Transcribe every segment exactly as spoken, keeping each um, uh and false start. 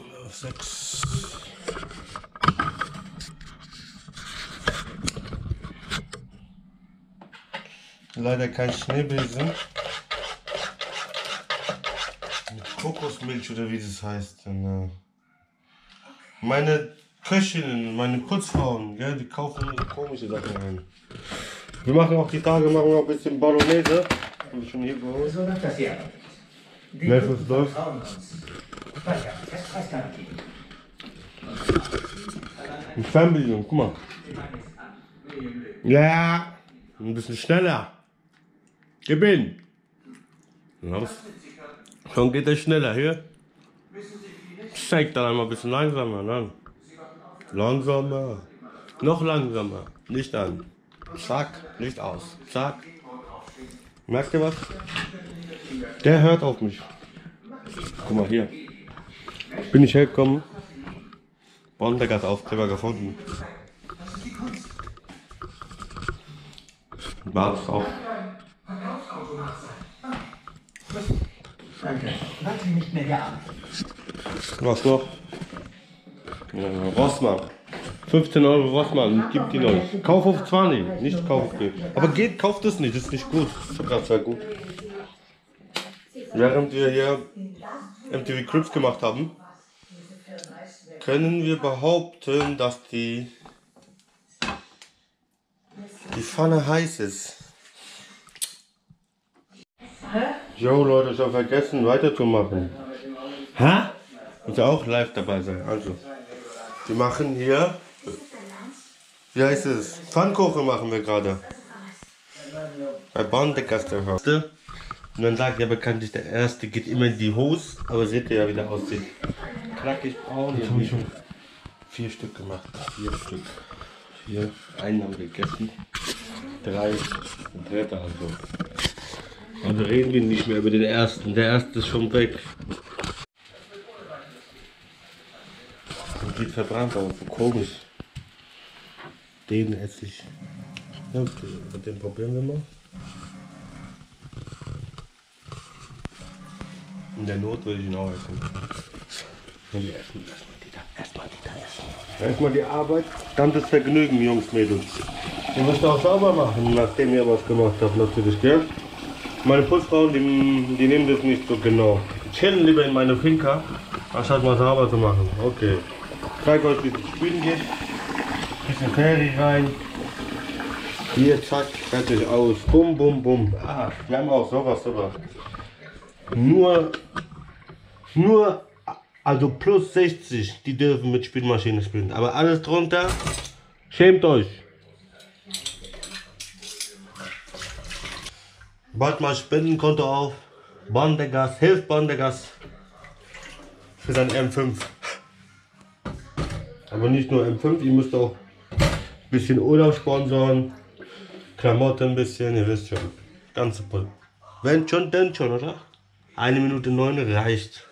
Auf sechs. Leider kein Schneebesen. Mit Kokosmilch oder wie das heißt. Und, äh, meine Köchinnen, meine Putzfrauen, gell, die kaufen so komische Sachen ein. Wir machen auch die Tage machen wir auch ein bisschen Bolognese. Haben wir schon hier geholt. So läuft das hier. Läuft es läuft. Eine Fernbedienung, guck mal. Ja, ein bisschen schneller. Gib hin. Los. Schon geht er schneller hier. Zeig dann einmal ein bisschen langsamer. Dann. Langsamer. Noch langsamer. Licht an. Zack. Licht aus. Zack. Merkt ihr was? Der hört auf mich. Guck mal hier. Bin ich hergekommen. Bondegas Aufkleber gefunden. War's auf. Danke. Warte nicht mehr hier an. Was noch? Ja, Rossmann. fünfzehn Euro Rossmann, gibt die euch. Kauf auf zwanzig, nicht Kauf auf Geld. Aber geht, kauft es nicht, das ist nicht gut. Das ist gut. Während wir hier M T V Cribs gemacht haben, können wir behaupten, dass die, die Pfanne heiß ist. Jo Leute, ich habe vergessen weiterzumachen. Hä? Muss ja auch live dabei sein. Also, wir machen hier, wie heißt es? Pfannkuchen machen wir gerade. Bei Bondegas der Hörste. Und dann sagt ja bekanntlich, der erste geht immer in die Hose, aber seht ihr ja, wie der aussieht. Knackig braun. Jetzt habe ich schon vier Stück gemacht. Vier Stück. Vier. Einen haben wir gegessen. Drei. Ein dritter also. Also reden wir nicht mehr über den ersten. Der erste ist schon weg. Und geht verbrannt aus. So komisch. Den esse ich. Ja, okay. Den probieren wir mal. In der Not würde ich ihn auch essen. Wir essen erstmal die da. Erstmal die da essen. Erstmal die Arbeit, dann das Vergnügen, Jungs, Mädels. Ihr müsst auch sauber machen, nachdem ihr was gemacht habt, natürlich, gell? Meine Putzfrauen, die, die nehmen das nicht so genau. Die chillen lieber in meine Finca, anstatt mal sauber zu machen. Okay. Ich zeige euch, wie es spielen geht. Bisschen Fertig rein. Hier, zack, fertig aus. Bum, bum, bum. Ah, wir haben auch sowas, sowas. Nur, nur, also plus sechzig, die dürfen mit Spülmaschine spielen. Aber alles drunter, schämt euch. Bald mal Spendenkonto auf. Bondegas, hilft Bondegas für sein M fünf. Aber nicht nur M fünf, ihr müsst auch ein bisschen Urlaub sponsoren. Klamotten ein bisschen, ihr wisst schon. Ganze Pull. Wenn schon, denn schon, oder? Eine Minute neun reicht.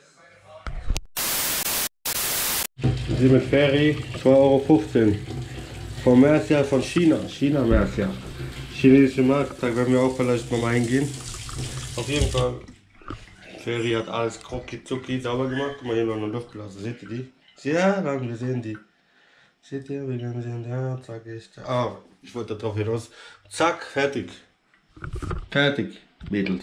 Sie mit Ferry zwei Euro fünfzehn. Von Mercia, von China. China Mercia. Chinesische Markt, da werden wir auch vielleicht mal eingehen. Auf jeden Fall. Ferry hat alles krocki zucki sauber gemacht. Guck mal, hier noch eine Luftblase. Seht ihr die? Ja, dann, wir sehen die. Seht ihr, wir sehen die. Ja, zack, ich. Ah, ich wollte darauf hinaus. Zack, fertig. Fertig, Mädels.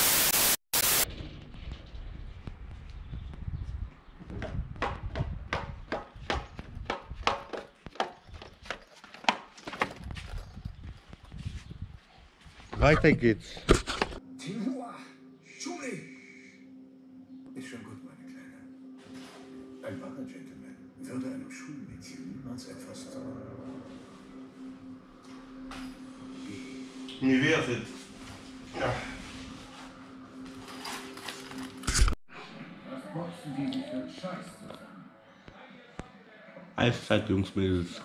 Weiter geht's. Timur, Schule! Ist schon gut, meine Kleine. Ein wahrer Gentleman würde einem Schulmädchen niemals etwas tun. Nie wer fit. Ja. Was boxen die sich für Scheiß zusammen? Eiszeit, Jungs, Mädels.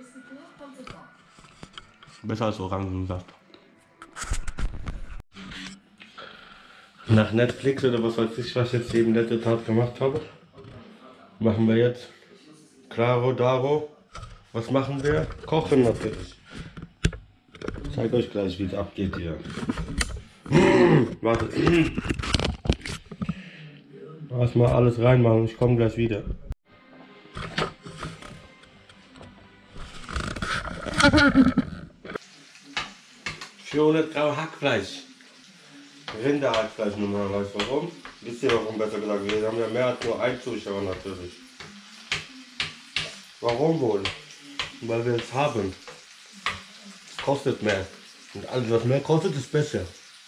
Besser als Orangensaft. Nach Netflix oder was weiß ich, was ich jetzt eben letzte Tat gemacht habe, machen wir jetzt Claro Daro. Was machen wir? Kochen natürlich. Ich zeige euch gleich, wie es abgeht hier. Mmh, warte. Erstmal alles reinmachen, ich komme gleich wieder. vierhundert Gramm Hackfleisch. Rinderhackfleisch normalerweise. Warum? Wisst ihr warum, besser gesagt? Wir haben ja mehr als nur einen Zuschauer natürlich. Warum wohl? Weil wir es haben. Es kostet mehr. Und alles was mehr kostet, ist besser.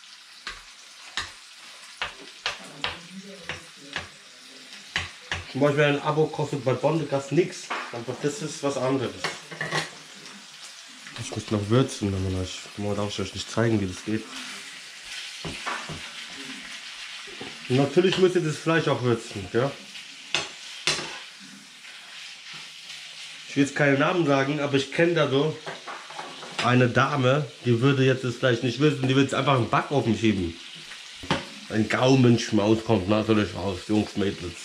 Zum Beispiel ein Abo kostet bei Bondegas nichts. Aber das ist was anderes. Ich muss noch würzen, dann ich darf ich euch nicht zeigen, wie das geht. Und natürlich müsst ihr das Fleisch auch würzen, ja. Ich will jetzt keinen Namen sagen, aber ich kenne da so eine Dame, die würde jetzt das Fleisch nicht würzen, die würde es einfach im Backofen schieben. Ein Gaumenschmaus kommt natürlich raus, Jungs, Mädels.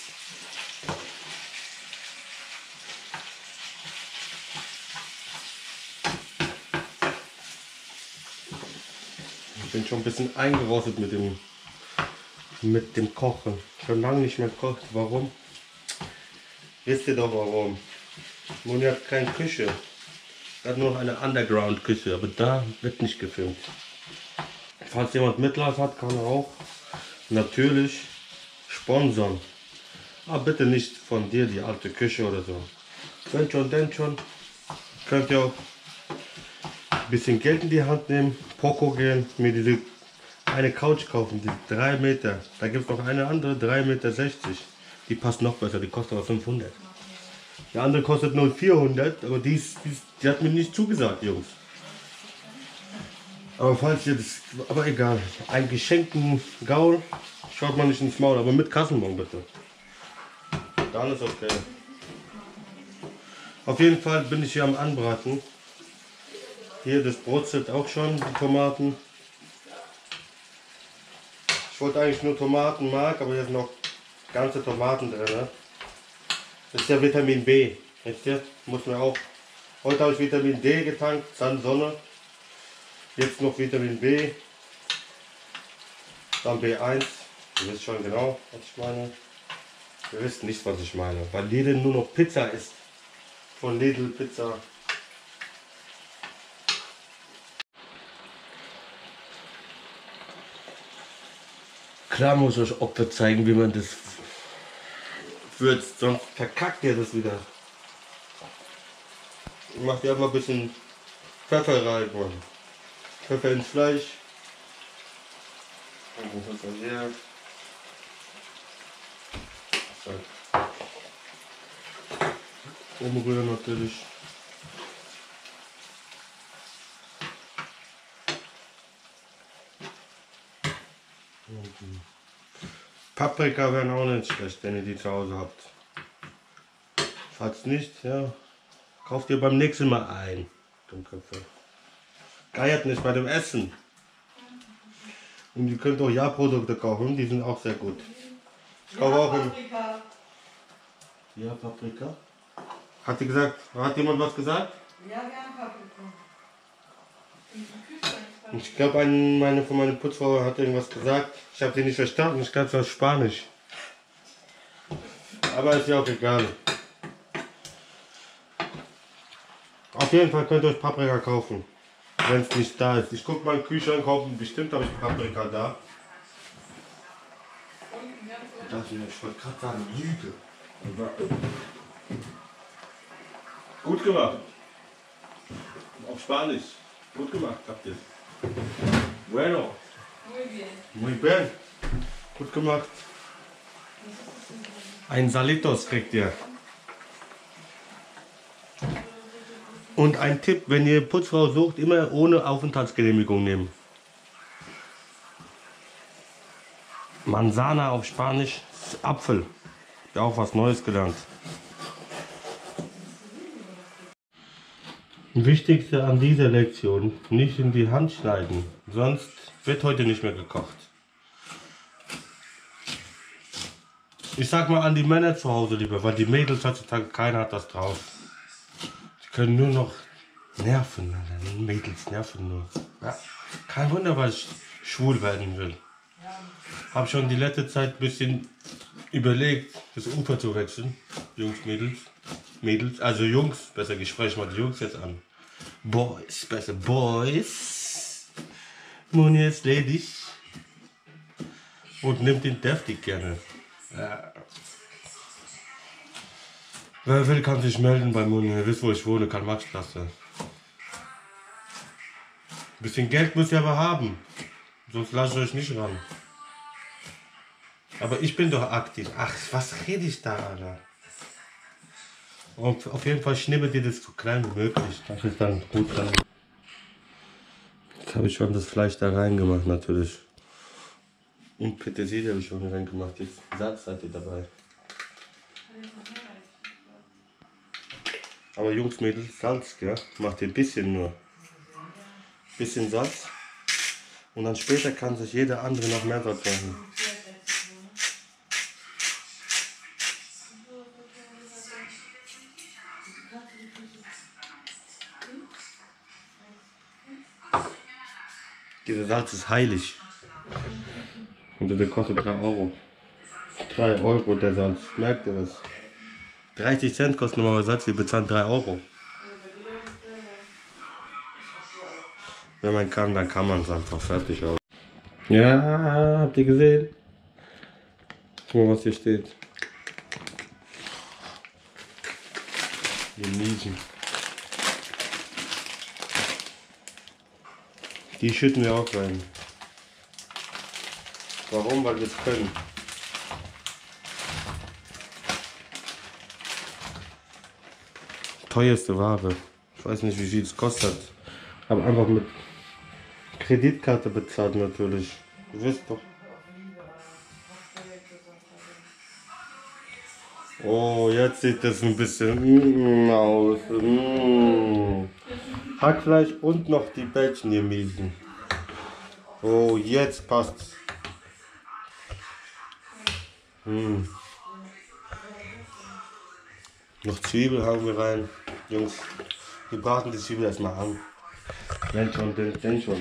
Ich bin schon ein bisschen eingerostet mit dem mit dem Kochen. Schon lange nicht mehr gekocht. Warum? Wisst ihr doch warum? Moni hat keine Küche. Er hat nur noch eine Underground-Küche, aber da wird nicht gefilmt. Falls jemand Mitleid hat, kann er auch natürlich sponsern. Aber bitte nicht von dir die alte Küche oder so. Wenn schon, denn schon. Könnt ihr auch ein bisschen Geld in die Hand nehmen, Poco gehen, mir diese eine Couch kaufen, die drei Meter. Da gibt es noch eine andere, drei Meter sechzig. Die passt noch besser, die kostet aber fünfhundert. Die andere kostet nur vierhundert, aber die, ist, die, ist, die hat mir nicht zugesagt, Jungs. Aber falls ihr das, aber egal, einen geschenkten Gaul schaut man nicht ins Maul, aber mit Kassenbon bitte. Dann ist okay. Auf jeden Fall bin ich hier am Anbraten. Hier, das brutzelt auch schon, die Tomaten. Ich wollte eigentlich nur Tomatenmark, aber hier sind noch ganze Tomaten drin. Das ist ja Vitamin B. Wisst ihr? Muss man auch. Heute habe ich Vitamin D getankt, dann Sonne. Jetzt noch Vitamin B. Dann B eins. Ihr wisst schon genau, was ich meine. Ihr wisst nicht, was ich meine. Weil Lidl nur noch Pizza isst. Von Lidl Pizza. Klar muss ich euch Opfer zeigen, wie man das würzt, sonst verkackt ihr das wieder. Ich mache hier einfach ein bisschen Pfeffer rein, Mann. Pfeffer ins Fleisch. Und Pfeffer hier. Umrühren natürlich. Paprika wären auch nicht schlecht, wenn ihr die zu Hause habt. Falls nicht, ja, kauft ihr beim nächsten Mal ein. Dummköpfe. Geiert nicht bei dem Essen. Und ihr könnt auch Ja-Produkte kaufen, die sind auch sehr gut. Ich kaufe auch im Ja, Paprika. Hat die gesagt, hat jemand was gesagt? Ja, wir haben Paprika. Ich glaube, meine von meiner Putzfrau hat irgendwas gesagt. Ich habe sie nicht verstanden. Ich glaube, es war Spanisch. Aber ist ja auch egal. Auf jeden Fall könnt ihr euch Paprika kaufen, wenn es nicht da ist. Ich gucke mal in den Kühlschrank, kaufen. Bestimmt habe ich Paprika da. Das, ich wollte gerade sagen, Lüge. Gut gemacht. Auf Spanisch. Gut gemacht habt ihr. Bueno. Muy bien. Muy bien. Gut gemacht. Ein Salitos kriegt ihr. Und ein Tipp, wenn ihr Putzfrau sucht, immer ohne Aufenthaltsgenehmigung nehmen. Manzana auf Spanisch ist Apfel. Ja, auch was Neues gelernt. Wichtigste an dieser Lektion, nicht in die Hand schneiden, sonst wird heute nicht mehr gekocht. Ich sag mal an die Männer zu Hause lieber, weil die Mädels heutzutage, keiner hat das drauf. Die können nur noch nerven, die Mädels nerven nur. Ja, kein Wunder, weil ich schwul werden will. Hab schon die letzte Zeit ein bisschen überlegt, das Ufer zu wechseln. Jungs, Mädels. Mädels, also Jungs, besser, ich spreche mal die Jungs jetzt an. Boys, besser Boys. Moni ist ledig. Und nimmt den deftig gerne. Ja. Wer will, kann sich melden bei Moni. Ihr wisst, wo ich wohne, Karl-Marx-Straße. Ein bisschen Geld müsst ihr aber haben. Sonst lasse ich euch nicht ran. Aber ich bin doch aktiv. Ach, was rede ich da, Alter? Und auf jeden Fall schnibbelt ihr das so klein wie möglich. Das ist dann gut sein. Jetzt habe ich schon das Fleisch da reingemacht, natürlich. Und Petersilie habe ich schon reingemacht. Jetzt Salz seid ihr dabei. Aber Jungs, Mädels, Salz, gell? Macht ihr ein bisschen nur. Bisschen Salz. Und dann später kann sich jeder andere noch mehr Salz machen. Dieser Salz ist heilig. Und der kostet drei Euro. drei Euro der Salz. Merkt ihr das? dreißig Cent kostet normaler Salz, wir bezahlen drei Euro. Wenn man kann, dann kann man es einfach fertig aus. Ja, habt ihr gesehen? Guck mal, was hier steht. Die Niesen. Die schütten wir auch rein. Warum? Weil wir es können. Teuerste Ware. Ich weiß nicht, wie viel es kostet. Aber einfach mit Kreditkarte bezahlt natürlich. Du wisst doch. Oh, jetzt sieht das ein bisschen mm, aus. Mm. Hackfleisch und noch die Bällchen hier miesen. Oh, jetzt passt's. Mm. Noch Zwiebel haben wir rein. Jungs, wir braten die Zwiebel erstmal an. Wenn schon, denn, denn schon.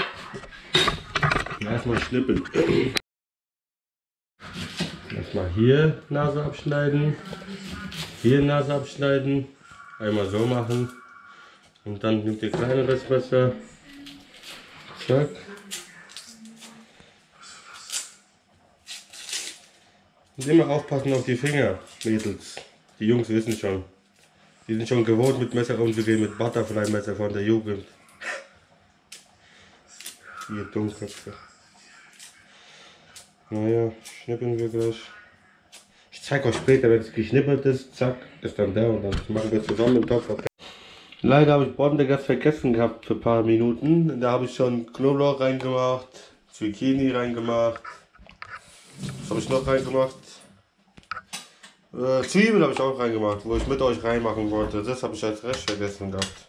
Erstmal schnippeln. Erstmal hier Nase abschneiden. Hier Nase abschneiden. Einmal so machen. Und dann nimmt ihr kleineres Messer. Zack. Und immer aufpassen auf die Finger, Mädels. Die Jungs wissen schon. Die sind schon gewohnt, mit Messer umzugehen, mit Butterfly-Messer von der Jugend. Ihr Dummköpfe. Naja, schnippeln wir gleich. Ich zeige euch später, wenn es geschnippelt ist. Zack, ist dann der und dann machen wir zusammen im Topf. Leider habe ich Bombe ganz vergessen gehabt für ein paar Minuten. Da habe ich schon Knoblauch reingemacht, Zucchini reingemacht. Was habe ich noch reingemacht? Äh, Zwiebel habe ich auch reingemacht, wo ich mit euch reinmachen wollte. Das habe ich als Rest vergessen gehabt.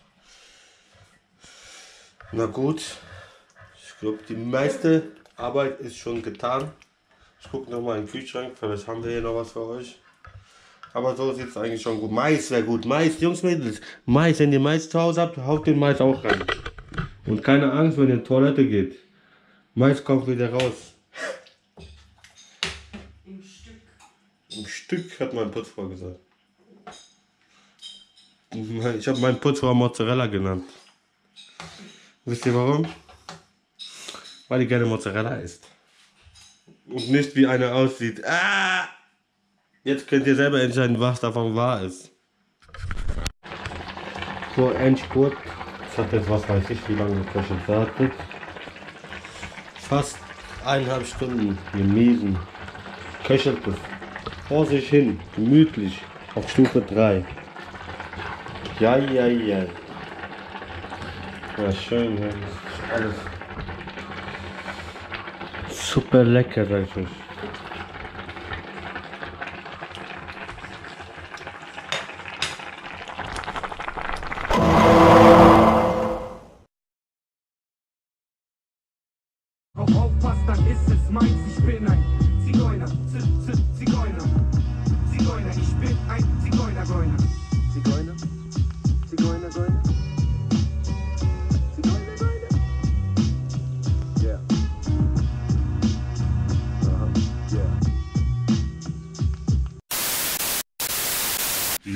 Na gut, ich glaube die meiste Arbeit ist schon getan. Ich gucke nochmal in den Kühlschrank, vielleicht haben wir hier noch was für euch. Aber so sieht es eigentlich schon gut. Mais wäre gut. Mais, Jungs, Mädels. Mais, wenn ihr Mais zu Hause habt, haut den Mais auch rein. Und keine Angst, wenn ihr in die Toilette geht. Mais kommt wieder raus. Im Stück. Im Stück, hat mein Putzfrau gesagt. Ich habe meinen Putzfrau Mozzarella genannt. Wisst ihr warum? Weil die gerne Mozzarella isst. Und nicht wie einer aussieht. Ah! Jetzt könnt ihr selber entscheiden, was davon wahr ist. So, Endspurt. Das hat jetzt, was weiß ich, wie lange geköchelt wartet. Fast eineinhalb Stunden. Wir miesen. Köchelt es. Vor sich hin. Gemütlich. Auf Stufe drei. Ja, ja, ja. Ja, schön. Ja. Das ist alles super lecker, sag ich euch. Aufpasst, dann ist es meins, ich bin ein Zigeuner, Z Z Zigeuner, Zigeuner, ich bin ein Zigeuner, Geuner. Zigeuner, Zigeuner, Geuner, Zigeuner, Geuner. Ja. Aha.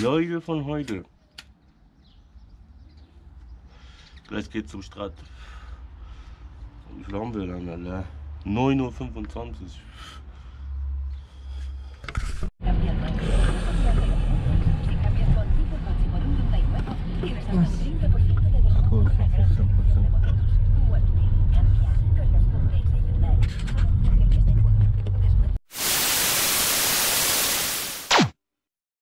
Leute von heute. Gleich geht's zum Strand. Wie viel haben wir dann, Alter? neun Uhr fünfundzwanzig. Si cambias tu antiguo coche por un Hyundai nuevo, tienes hasta un